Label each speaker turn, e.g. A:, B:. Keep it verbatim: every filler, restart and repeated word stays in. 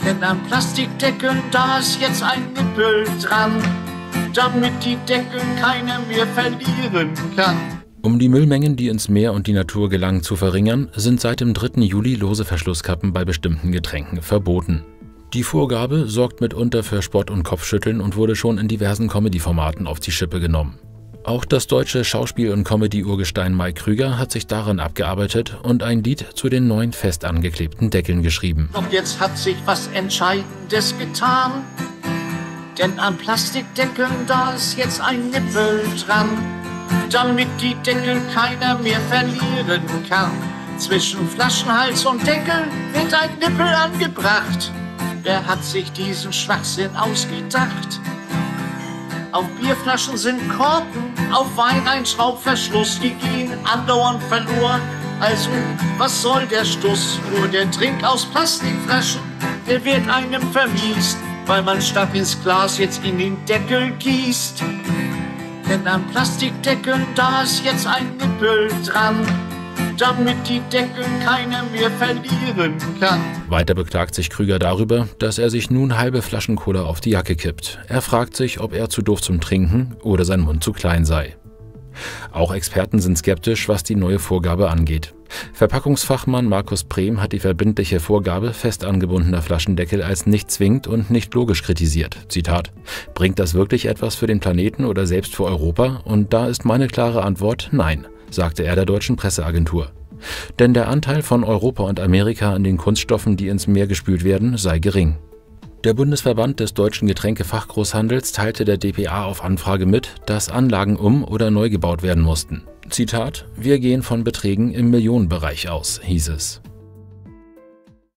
A: Denn an Plastikdeckeln, da ist jetzt ein Nippel dran, damit die Deckel keiner mehr verlieren kann.
B: Um die Müllmengen, die ins Meer und die Natur gelangen, zu verringern, sind seit dem dritten Juli lose Verschlusskappen bei bestimmten Getränken verboten. Die Vorgabe sorgt mitunter für Spott und Kopfschütteln und wurde schon in diversen Comedy-Formaten auf die Schippe genommen. Auch das deutsche Schauspiel- und Comedy-Urgestein Mike Krüger hat sich daran abgearbeitet und ein Lied zu den neuen fest angeklebten Deckeln geschrieben.
A: Doch jetzt hat sich was Entscheidendes getan, denn an Plastikdeckeln, da ist jetzt ein Nippel dran, damit die Deckel keiner mehr verlieren kann. Zwischen Flaschenhals und Deckel wird ein Nippel angebracht. Wer hat sich diesen Schwachsinn ausgedacht? Auf Bierflaschen sind Korken, auf Wein ein Schraubverschluss, die gehen andauernd verloren. Also, was soll der Stuss? Nur der Trink aus Plastikflaschen, der wird einem vermiest, weil man statt ins Glas jetzt in den Deckel gießt. Denn an Plastikdeckeln, da ist jetzt ein Nippel dran, damit die Deckel keiner mehr verlieren kann.
B: Weiter beklagt sich Krüger darüber, dass er sich nun halbe Flaschen Cola auf die Jacke kippt. Er fragt sich, ob er zu doof zum Trinken oder sein Mund zu klein sei. Auch Experten sind skeptisch, was die neue Vorgabe angeht. Verpackungsfachmann Markus Brehm hat die verbindliche Vorgabe fest angebundener Flaschendeckel als nicht zwingend und nicht logisch kritisiert. Zitat: Bringt das wirklich etwas für den Planeten oder selbst für Europa? Und da ist meine klare Antwort: Nein, sagte er der deutschen Presseagentur. Denn der Anteil von Europa und Amerika an den Kunststoffen, die ins Meer gespült werden, sei gering. Der Bundesverband des deutschen Getränkefachgroßhandels teilte der D P A auf Anfrage mit, dass Anlagen um- oder neu gebaut werden mussten. Zitat: Wir gehen von Beträgen im Millionenbereich aus, hieß es.